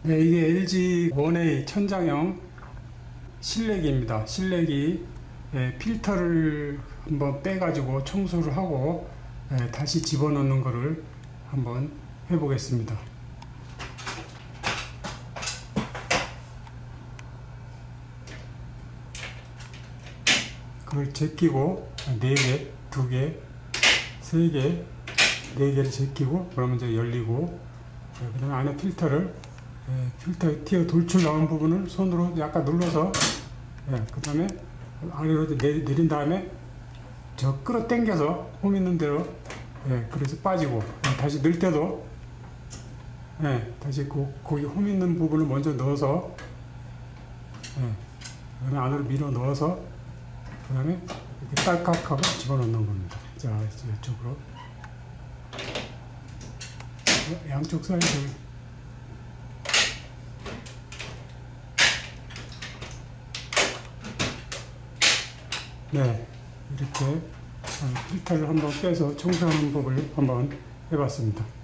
네, 이게 LG 원웨이 천장형 실내기입니다. 실내기 필터를 한번 빼가지고 청소를 하고 다시 집어넣는 거를 한번 해보겠습니다. 그걸 제끼고 4개, 2개, 3개, 4개를 제끼고 그러면 이제 열리고, 그 다음에 안에 필터 티어 돌출 나온 부분을 손으로 약간 눌러서 그 다음에 아래로 내린 다음에 저 끌어 당겨서 홈 있는 대로 그래서 빠지고, 다시 넣을 때도 다시 거기 홈 있는 부분을 먼저 넣어서 그 다음에 안으로 밀어 넣어서 그 다음에 이렇게 딸깍하고 집어넣는 겁니다. 자, 이쪽으로 양쪽 사이즈를 이렇게 필터를 한번 빼서 청소하는 법을 한번 해봤습니다.